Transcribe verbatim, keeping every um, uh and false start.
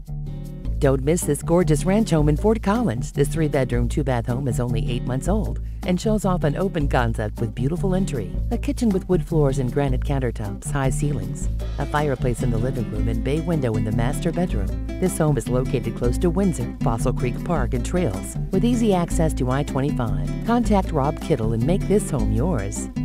Don't miss this gorgeous ranch home in Fort Collins. This three-bedroom, two-bath home is only eight months old and shows off an open concept with beautiful entry, a kitchen with wood floors and granite countertops, high ceilings, a fireplace in the living room, and bay window in the master bedroom. This home is located close to Windsor, Fossil Creek Park, and trails, with easy access to I twenty-five. Contact Rob Kittle and make this home yours.